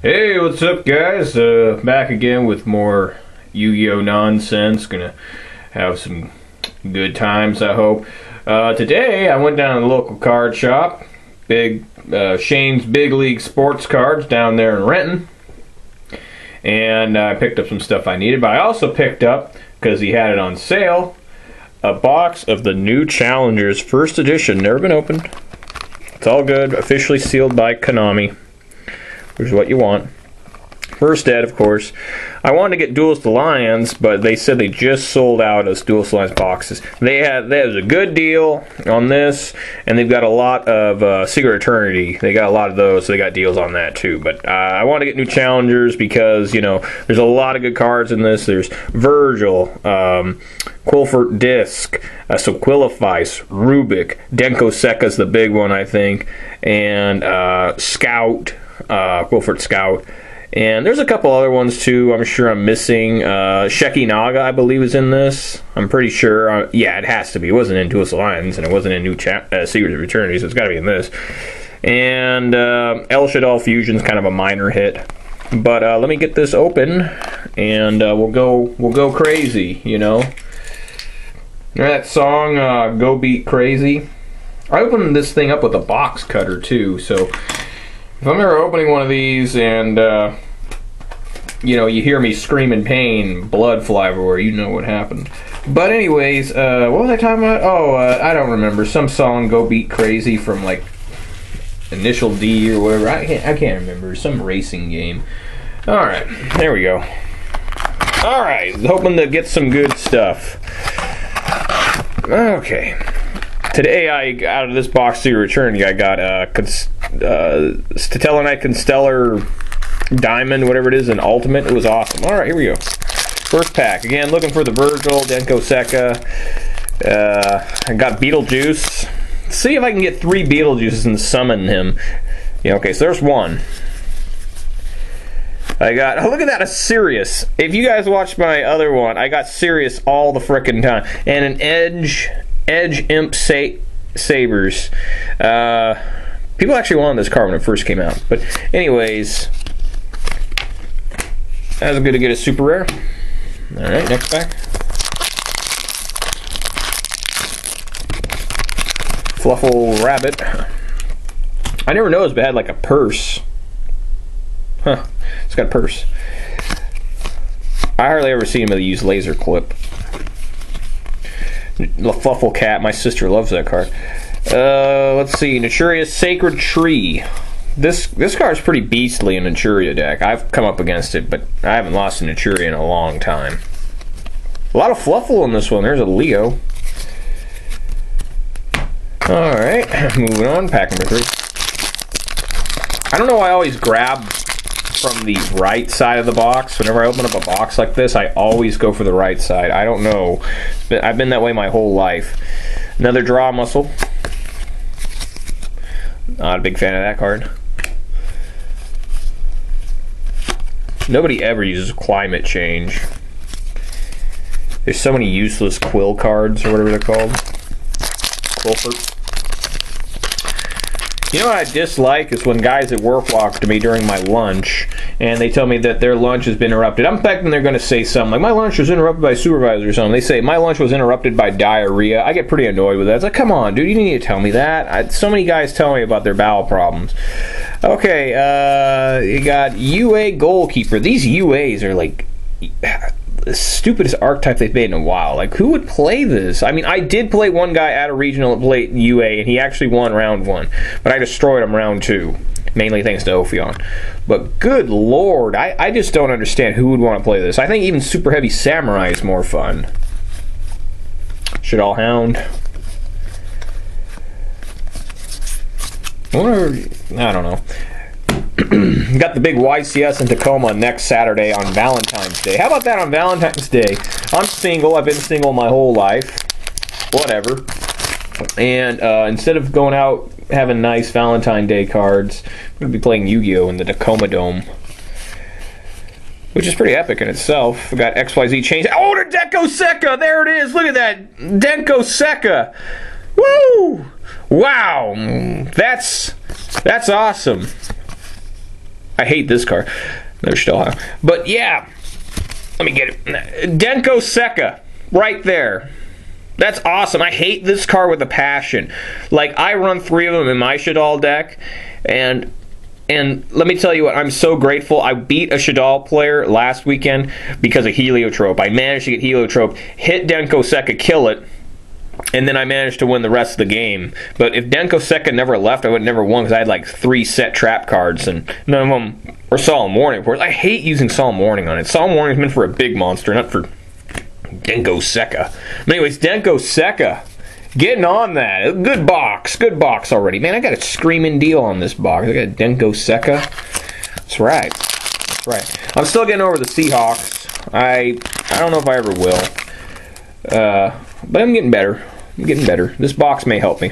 Hey, what's up, guys? Back again with more Yu-Gi-Oh nonsense. Gonna have some good times, I hope. Today, I went down to the local card shop, Shane's Big League Sports Cards down there in Renton, and I picked up some stuff I needed. But I also picked up, because he had it on sale, a box of the new Challengers First Edition. Never been opened. It's all good. Officially sealed by Konami, which is what you want. First Ed, of course. I wanted to get Duelist Alliance, but they said they just sold out as Duelist Alliance boxes. There's a good deal on this, and they've got a lot of Secret Eternity. They got a lot of those, so they got deals on that too. But I want to get new Challengers because, you know, there's a lot of good cards in this. There's Virgil, Qwilfert Disc, Sequilifice, Rubik, Denko Sekka's the big one, I think, and Scout, Qwilfert Scout. And there's a couple other ones too. I'm sure I'm missing. Sheki Naga, I believe, is in this. I'm pretty sure. Yeah, it has to be. It wasn't in Duelist Alliance, and it wasn't in New Secrets of Eternity, so it's got to be in this. And El Shaddoll Fusion's kind of a minor hit. But let me get this open, and we'll go crazy. You know, that song, "Go Beat Crazy." I opened this thing up with a box cutter too, so if I'm ever opening one of these and, you know, you hear me scream in pain, blood fly everywhere, you know what happened. But anyways, what was I talking about? Oh, I don't remember. Some song, "Go Beat Crazy" from, like, Initial D or whatever. I can't remember. Some racing game. Alright, there we go. Alright, hoping to get some good stuff. Okay. Today, out of this box to return, I got Stellarknight Constellar Diamond, whatever it is, an Ultimate. It was awesome. All right, here we go. First pack. Again, looking for the Virgil, Denko Sekka. I got Beetlejuice. Let's see if I can get 3 Beetlejuices and summon him. Yeah, okay, so there's one. I got, oh, look at that, a Sirius. If you guys watched my other one, I got Sirius all the frickin' time. And an Edge Imp Sabers. People actually wanted this card when it first came out. But anyways, that was good to get a super rare. Alright, next pack. Fluffle Rabbit. I never noticed it had like a purse. Huh, it's got a purse. I hardly ever see anybody use laser clip. Fluffle Cat, my sister loves that card. Let's see, Naturia's Sacred Tree. This card's pretty beastly in Naturia deck. I've come up against it, but I haven't lost a Naturia in a long time. A lot of Fluffle in this one. There's a Leo. Alright, moving on, pack number 3. I don't know why I always grab from the right side of the box. Whenever I open up a box like this, I always go for the right side. I don't know. I've been that way my whole life. Another Draw Muscle. Not a big fan of that card. Nobody ever uses Climate Change. There's so many useless Quill cards, or whatever they're called. Qwilfert. You know what I dislike is when guys at work walk to me during my lunch and they tell me that their lunch has been interrupted. I'm expecting they're going to say something like, my lunch was interrupted by a supervisor or something. They say, my lunch was interrupted by diarrhea. I get pretty annoyed with that. It's like, come on, dude, you need to tell me that. So many guys tell me about their bowel problems. Okay, you got UA Goalkeeper. These UAs are like the stupidest archetype they've made in a while. Like, who would play this? I mean, I did play one guy at a regional that played UA, and he actually won round 1, but I destroyed him round 2, mainly thanks to Ophion. But good lord, I just don't understand who would want to play this. I think even Super Heavy Samurai is more fun. Shaddoll Hound. I don't know. Got the big YCS in Tacoma next Saturday on Valentine's Day. How about that on Valentine's Day? I'm single. I've been single my whole life. Whatever. And instead of going out having nice Valentine Day cards, I'm going to be playing Yu-Gi-Oh! In the Tacoma Dome, which is pretty epic in itself. We got XYZ Change. Oh, the Denko Sekka! There it is! Look at that! Denko Sekka! Woo! Wow! That's awesome. I hate this card. They're still high. But yeah, let me get it. Denko Seka, right there. That's awesome. I hate this card with a passion. Like, I run 3 of them in my Shaddoll deck, and let me tell you what, I'm so grateful. I beat a Shaddoll player last weekend because of Heliotrope. I managed to get Heliotrope, hit Denko Seka, kill it, and then I managed to win the rest of the game. But if Denko Seka never left, I would have never won because I had like 3 set trap cards, and none of them were Solemn Warning, of course. I hate using Solemn Warning on it. Solemn Warning is meant for a big monster, not for Denko Seka. But anyways, Denko Seka, getting on that. Good box already. Man, I got a screaming deal on this box. I got Denko Seka. That's right. That's right. I'm still getting over the Seahawks. I don't know if I ever will. But I'm getting better. I'm getting better. This box may help me.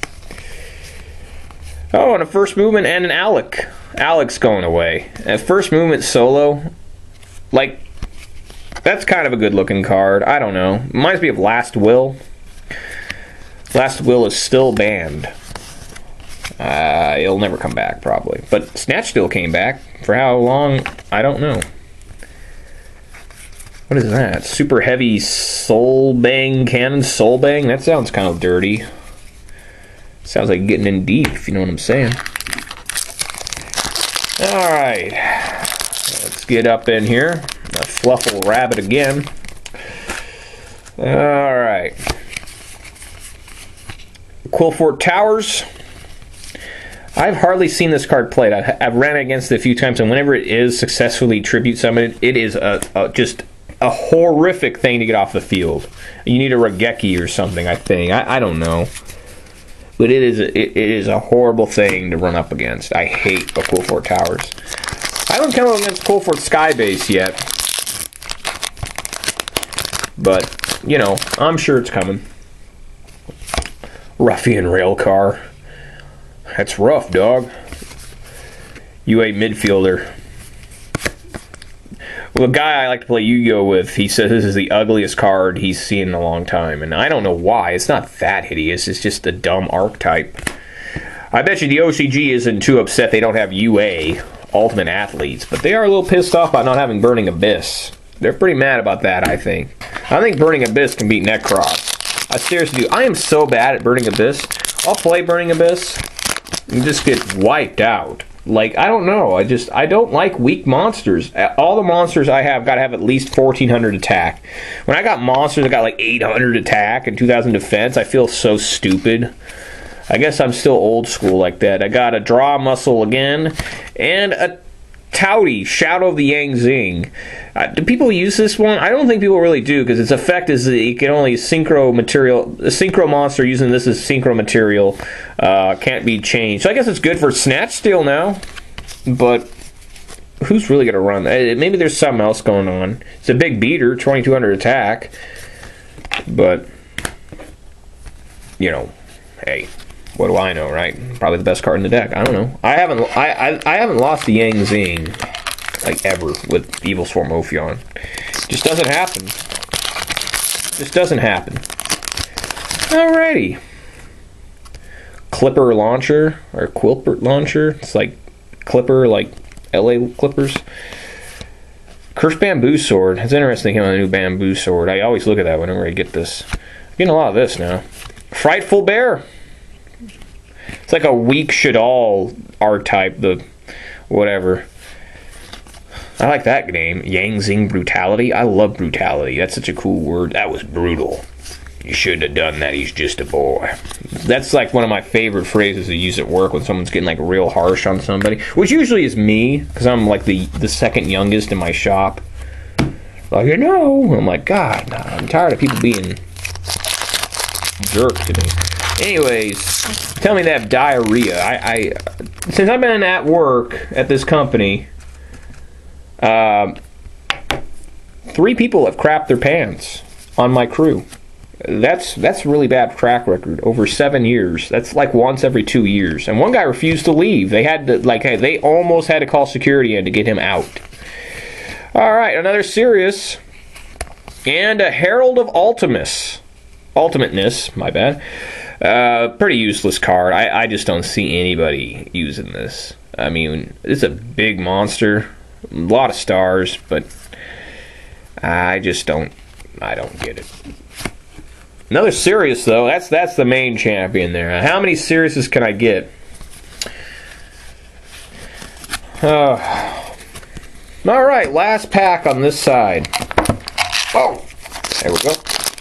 Oh, and a First Movement and an Alec. Alec's going away. A First Movement solo, like, that's kind of a good looking card. I don't know. Reminds me of Last Will. Last Will is still banned. It'll never come back, probably. But Snatch still came back. For how long? I don't know. What is that? Super Heavy Soul Bang Cannon? Soul Bang? That sounds kind of dirty. Sounds like getting in deep, if you know what I'm saying. Alright. Let's get up in here. A Fluffle Rabbit again. Alright. Qwilfort Towers. I've hardly seen this card played. I've ran against it a few times, and whenever it is successfully tribute summoned, it is just a horrific thing to get off the field. You need a Raigeki or something, I think. I don't know. But it is a horrible thing to run up against. I hate the Qwilfort Towers. I haven't come up against Qwilfort Skybase yet. But, you know, I'm sure it's coming. Ruffian Railcar. That's rough, dog. UA midfielder. Well, the guy I like to play Yu-Gi-Oh! With, he says this is the ugliest card he's seen in a long time. And I don't know why. It's not that hideous. It's just a dumb archetype. I bet you the OCG isn't too upset they don't have UA, Ultimate Athletes. But they are a little pissed off about not having Burning Abyss. They're pretty mad about that, I think. I think Burning Abyss can beat Necross. I seriously do. I am so bad at Burning Abyss. I'll play Burning Abyss and just get wiped out. Like, I don't know. I don't like weak monsters. All the monsters I have got to have at least 1,400 attack. When I got monsters that got like 800 attack and 2,000 defense, I feel so stupid. I guess I'm still old school like that. I got a Draw Muscle again, and a Touty, Shadow of the Yang Zing. Do people use this one? I don't think people really do, because its effect is that you can only synchro material. A synchro monster using this as synchro material can't be changed. So I guess it's good for Snatch Steal now, but who's really going to run that? Maybe there's something else going on. It's a big beater, 2,200 attack, but, you know, hey. What do I know, right? Probably the best card in the deck. I don't know. I haven't lost the Yang Zing like ever with Evil Swarm Ophion. Just doesn't happen. Just doesn't happen. Alrighty. Clipper Launcher or Qwilfort Launcher. It's like Clipper, like LA Clippers. Cursed Bamboo Sword. It's interesting to him on a new Bamboo Sword. I always look at that whenever I get this. I'm getting a lot of this now. Frightful Bear. It's like a weak Shaddoll archetype, the whatever. I like that name, Yang Zing Brutality. I love brutality. That's such a cool word. That was brutal. You shouldn't have done that. He's just a boy. That's like one of my favorite phrases to use at work when someone's getting like real harsh on somebody, which usually is me, because I'm like the second youngest in my shop. Like, you know, I'm like, God, I'm tired of people being jerks to me. Anyways, tell me they have diarrhea. Since I've been at work at this company, 3 people have crapped their pants on my crew. That's a really bad track record over 7 years. That's like once every 2 years. And one guy refused to leave. They had to, like, hey, they almost had to call security in to get him out. All right, another Sirius and a Herald of Ultimateness, my bad. Pretty useless card. I just don't see anybody using this. I mean, it's a big monster, a lot of stars, but I don't get it. Another Sirius, though. That's the main champion there. How many Siriuses can I get? All right, last pack on this side. Oh, there we go.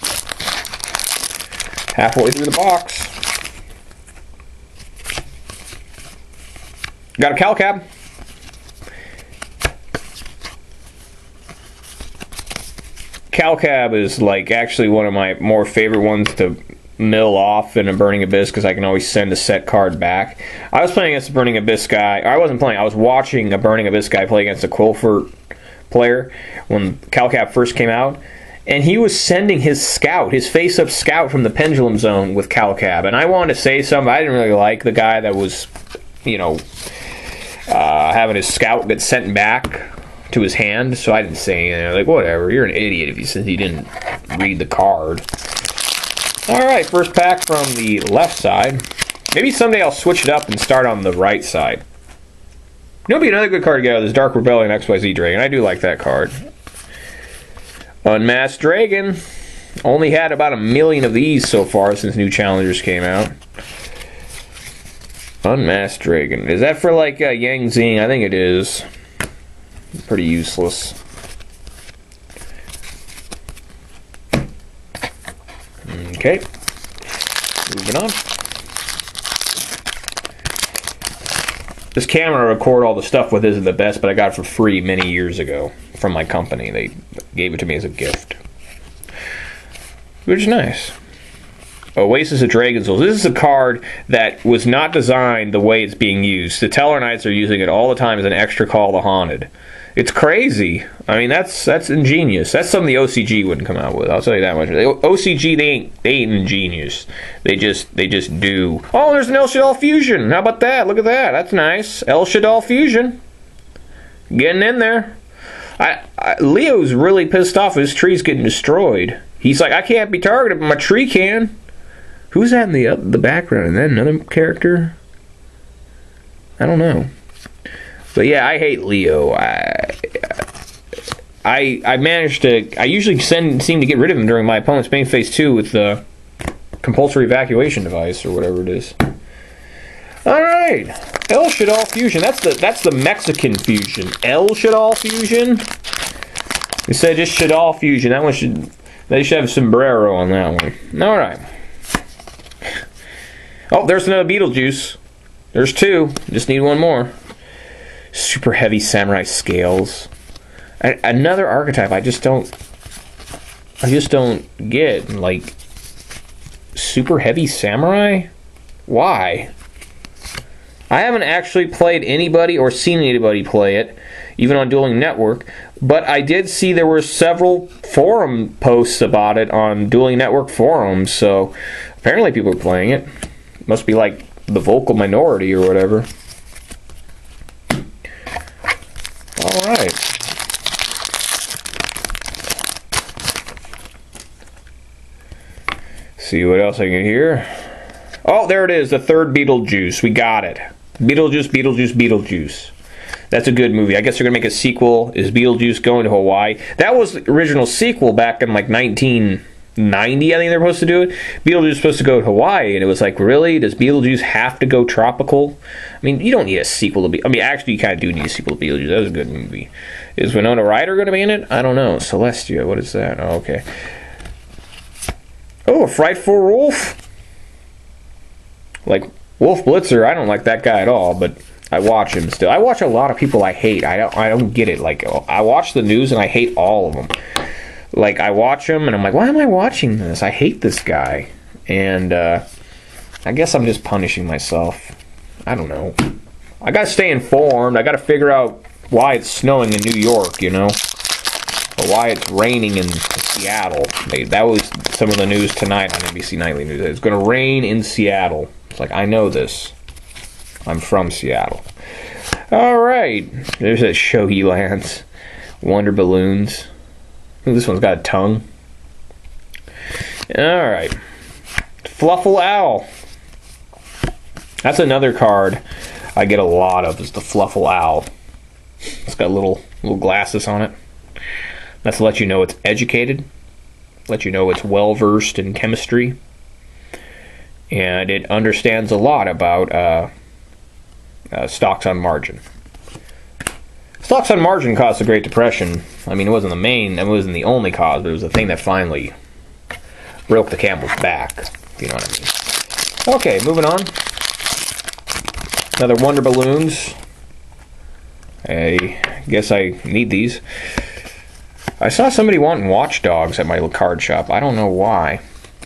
Halfway through the box. Got a Calcab. Calcab is like actually one of my more favorite ones to mill off in a Burning Abyss because I can always send a set card back. I was playing against a Burning Abyss guy. I wasn't playing. I was watching a Burning Abyss guy play against a Qwilfurt player when Calcab first came out, and he was sending his scout, his face-up scout from the Pendulum Zone with Calcab. And I wanted to say something. I didn't really like the guy that was, having his scout get sent back to his hand, so I didn't say anything. Like, whatever, you're an idiot if you said he didn't read the card. Alright, first pack from the left side. Maybe someday I'll switch it up and start on the right side. It'll be another good card to get out of this Dark Rebellion XYZ Dragon. I do like that card. Unmasked Dragon. Only had about 1 million of these so far since new challengers came out. Unmasked Dragon. Is that for like Yang Zing? I think it is. Pretty useless. Okay. Moving on. This camera I record all the stuff with isn't the best, but I got it for free many years ago from my company. They gave it to me as a gift. Which is nice. Oasis of Dragon Souls. This is a card that was not designed the way it's being used. The Tellarknights are using it all the time as an extra Call to Haunted. It's crazy. I mean, that's ingenious. That's something the OCG wouldn't come out with. I'll tell you that much. The OCG, they ain't ingenious. They just do. Oh, there's an El Shaddoll Fusion. How about that? Look at that. That's nice. El Shaddoll Fusion. Getting in there. Leo's really pissed off. His tree's getting destroyed. He's like, I can't be targeted, but my tree can. Who's that in the background? Is that another character? I don't know. But yeah, I hate Leo. I managed to. I usually seem to get rid of him during my opponent's main phase 2 with the compulsory evacuation device or whatever it is. All right, El Shaddoll Fusion. That's the Mexican fusion. El Shaddoll Fusion. Instead of just Shaddoll Fusion, that one should. They should have a sombrero on that one. All right. Oh, there's another Beetlejuice. There's 2. Just need one more. Super Heavy Samurai Scales. Another archetype I just don't get. Like, Super Heavy Samurai? Why? I haven't actually played anybody or seen anybody play it, even on Dueling Network, but I did see there were several forum posts about it on Dueling Network forums, so apparently people are playing it. Must be like the vocal minority or whatever. Alright. See what else I can hear. Oh, there it is, the third Beetlejuice. We got it. Beetlejuice, Beetlejuice, Beetlejuice. That's a good movie. I guess they're going to make a sequel. Is Beetlejuice going to Hawaii? That was the original sequel back in like 1990, I think they're supposed to do it. Beetlejuice was supposed to go to Hawaii, and it was like, really? Does Beetlejuice have to go tropical? I mean, you don't need a sequel to I mean, actually, you kind of do need a sequel to Beetlejuice. That was a good movie. Is Winona Ryder going to be in it? I don't know. Celestia, what is that? Oh, okay. Oh, a Frightful Wolf. Like, Wolf Blitzer, I don't like that guy at all, but I watch him still. I watch a lot of people I hate. I don't get it. Like, I watch the news and I hate all of them. Like, I watch them and I'm like, why am I watching this? I hate this guy. And I guess I'm just punishing myself. I don't know. I gotta stay informed. I gotta figure out why it's snowing in New York, you know? Or why it's raining in Seattle. That was some of the news tonight on NBC Nightly News. It's gonna rain in Seattle. It's like, I know this. I'm from Seattle. Alright. There's that Shogi Lance. Wonder Balloons. Ooh, this one's got a tongue. Alright. Fluffle Owl. That's another card. I get a lot of is the Fluffle Owl. It's got little glasses on it. That's to let you know it's educated, let you know it's well versed in chemistry, and it understands a lot about stocks on margin. Stocks on margin caused the Great Depression. I mean, it wasn't the only cause, but it was the thing that finally broke the camel's back, if you know what I mean. Okay, moving on. Another Wonder Balloons. I guess I need these. I saw somebody wanting Watch Dogs at my card shop. I don't know why.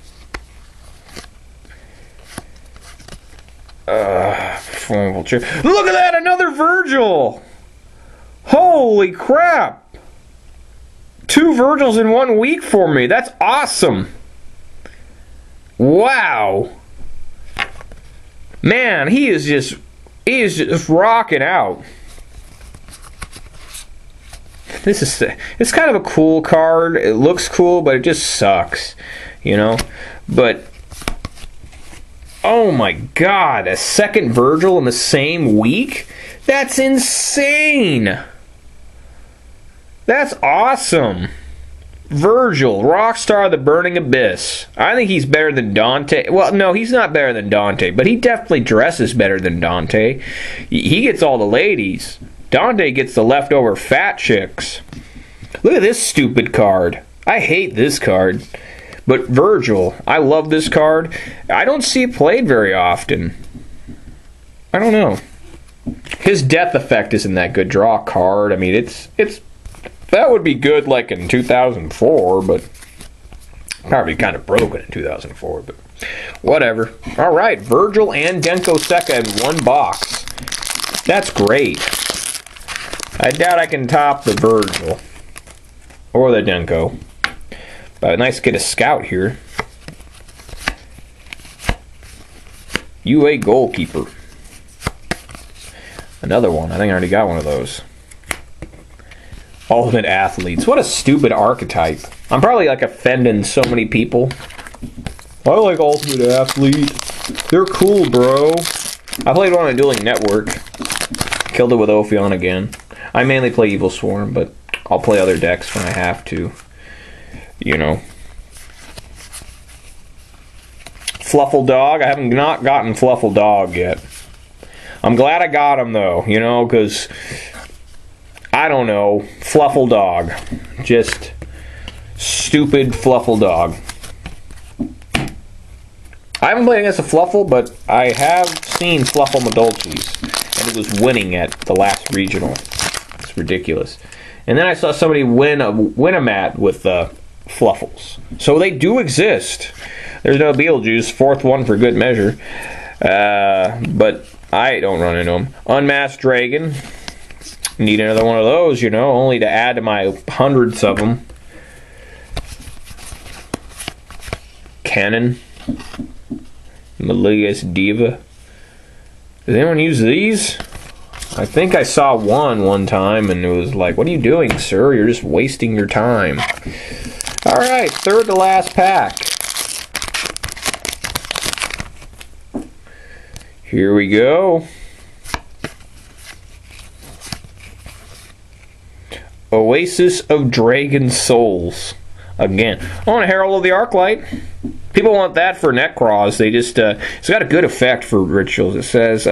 Look at that! Another Virgil! Holy crap! 2 Virgils in 1 week for me. That's awesome. Wow. Man, he is just rocking out. It's kind of a cool card. It looks cool, but it just sucks, you know? But oh my god, a second Virgil in the same week? That's insane. That's awesome. Virgil, Rockstar of the Burning Abyss. I think he's better than Dante. Well, no, he's not better than Dante, but he definitely dresses better than Dante. He gets all the ladies. Dante gets the leftover fat chicks. Look at this stupid card. I hate this card. But Virgil, I love this card. I don't see it played very often. I don't know. His death effect isn't that good. Draw a card. I mean, it's that would be good like in 2004, but probably kind of broken in 2004, but whatever. All right, Virgil and Denko Seka in 1 box. That's great. I doubt I can top the Virgil or the Denko. But nice to get a scout here. UA goalkeeper. Another one. I think I already got one of those. Ultimate athletes. What a stupid archetype. I'm probably like offending so many people. I like Ultimate Athlete. They're cool, bro. I played one on Dueling Network. Killed it with Ophion again. I mainly play Evil Swarm, but I'll play other decks when I have to. You know. Fluffle Dog. I haven't not gotten Fluffle Dog yet. I'm glad I got him though, you know, because I don't know. Fluffle Dog. Just stupid Fluffle Dog. I haven't played against a Fluffle, but I have seen Fluffle Madolches, and it was winning at the last regional. It's ridiculous. And then I saw somebody win a mat with Fluffles. So they do exist. There's no Beetlejuice, 4th one for good measure. But I don't run into them. Unmasked Dragon. Need another one of those, you know, only to add to my hundreds of them. Cannon. Maligas Diva. Does anyone use these? I think I saw one time and it was like, what are you doing, sir? You're just wasting your time. Alright, 3rd to last pack. Here we go. Oasis of Dragon Souls. Again. I want a Herald of the Arclight. People want that for Necroz. They just, it's got a good effect for rituals. It says,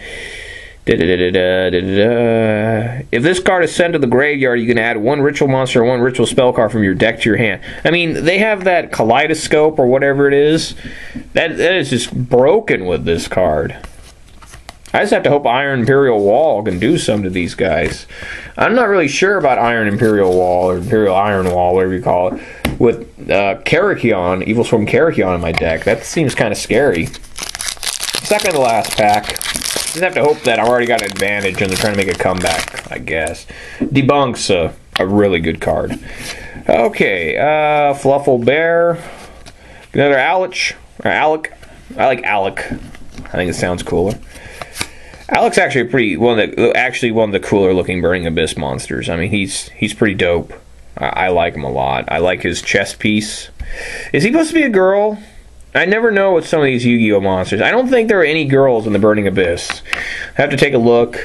if this card is sent to the graveyard, you can add 1 ritual monster or 1 ritual spell card from your deck to your hand. I mean, they have that kaleidoscope or whatever it is. That is just broken with this card. I just have to hope Iron Imperial Wall can do something to these guys. I'm not really sure about Iron Imperial Wall or Imperial Iron Wall, whatever you call it. With Karakion, Evil Swarm Karakion in my deck. That seems kind of scary. 2nd to last pack. Just have to hope that I've already got an advantage and they're trying to make a comeback, I guess. Debunks a really good card. Okay, Fluffle Bear. Another Alec. Alec. I like Alec. I think it sounds cooler. Alec's actually one of the cooler looking Burning Abyss monsters. I mean, he's pretty dope. I like him a lot. I like his chest piece. Is he supposed to be a girl? I never know with some of these Yu-Gi-Oh monsters. I don't think there are any girls in the Burning Abyss. I have to take a look.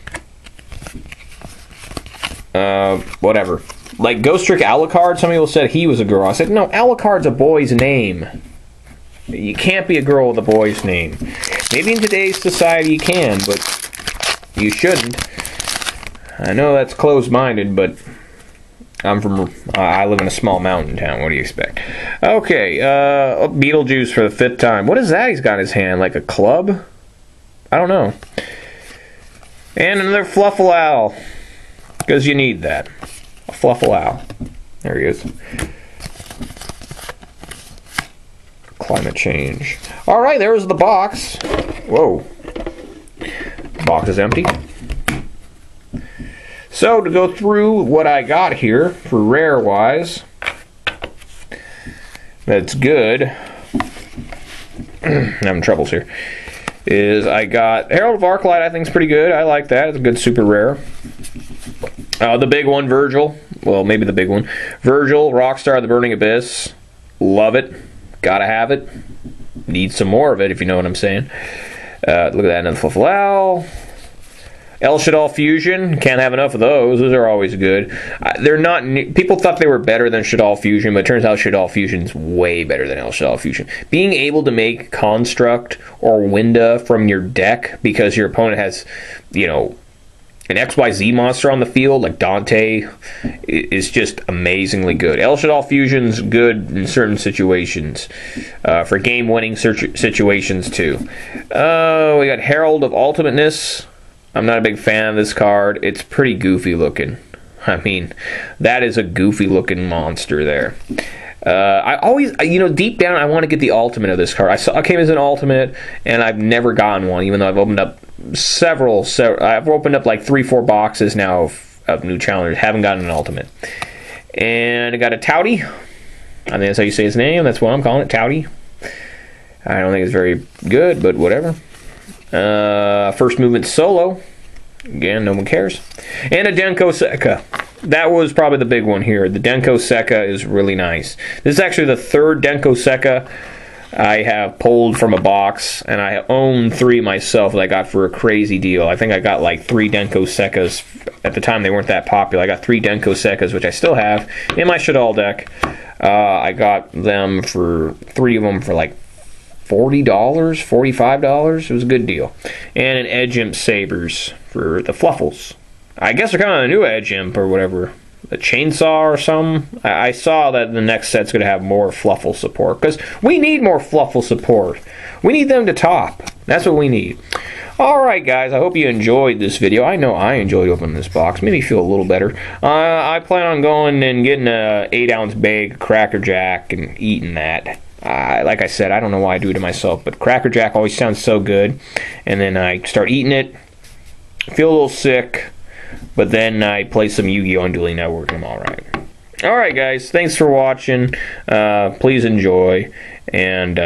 Whatever. Like Ghost Trick Alucard, some people said he was a girl. I said, no, Alucard's a boy's name. You can't be a girl with a boy's name. Maybe in today's society you can, but you shouldn't. I know that's closed-minded, but I live in a small mountain town. What do you expect? Okay, Beetlejuice for the 5th time. What is that he's got in his hand? Like a club? I don't know. And another Fluffalow. Because you need that. A Fluffalow. There he is. Climate change. Alright, there's the box. Whoa. The box is empty. So, to go through what I got here, for rare-wise, that's good. I'm having troubles here. Is I got Herald of Arclight, I think is pretty good. I like that. It's a good super rare. The big one, Virgil. Well, maybe the big one. Virgil, Rockstar of the Burning Abyss. Love it. Gotta have it. Need some more of it, if you know what I'm saying. Look at that, another Fluffalow. El Shaddoll Fusion, can't have enough of those. Those are always good. They're not. People thought they were better than Shaddoll Fusion, but it turns out Shaddoll Fusion's way better than El Shaddoll Fusion. Being able to make Construct or Winda from your deck because your opponent has, you know, an XYZ monster on the field like Dante is just amazingly good. El Shaddoll Fusion's good in certain situations, for game-winning situations too. We got Herald of Ultimateness. I'm not a big fan of this card. It's pretty goofy looking. I mean, that is a goofy looking monster there. I always, you know, deep down, I want to get the ultimate of this card. I came as an ultimate, and I've never gotten one, even though I've opened up several I've opened up like 3-4 boxes now of new challengers. Haven't gotten an ultimate. And I got a Touty. I think that's how you say his name. That's what I'm calling it, Touty. I don't think it's very good, but whatever. First movement solo. Again, no one cares. And a Denko Sekka. That was probably the big one here. The Denko Sekka is really nice. This is actually the 3rd Denko Sekka I have pulled from a box, and I own 3 myself that I got for a crazy deal. I think I got like 3 Denko Sekkas. At the time, they weren't that popular. I got 3 Denko Sekkas, which I still have in my Shaddoll deck. I got them for 3 of them for like $40, $45. It was a good deal. And an Edge Imp Sabers for the Fluffles. I guess they're kind of a new Edge Imp or whatever. A chainsaw or something. I saw that the next set's going to have more Fluffle support. Because we need more Fluffle support. We need them to top. That's what we need. Alright guys, I hope you enjoyed this video. I know I enjoyed opening this box. Made me feel a little better. I plan on going and getting a 8-ounce bag of Cracker Jack and eating that. Like I said, I don't know why I do it to myself, but Cracker Jack always sounds so good. And then I start eating it, feel a little sick, but then I play some Yu-Gi-Oh! On Dueling Network and I'm alright. Alright guys, thanks for watching. Please enjoy. And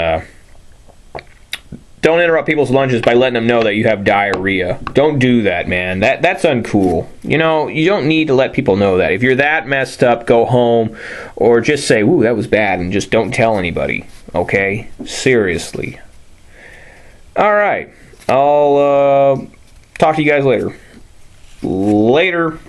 don't interrupt people's lunches by letting them know that you have diarrhea. Don't do that, man. That's uncool. You know, you don't need to let people know that. If you're that messed up, go home. Or just say, ooh, that was bad, and just don't tell anybody. Okay? Seriously. Alright. I'll talk to you guys later. Later.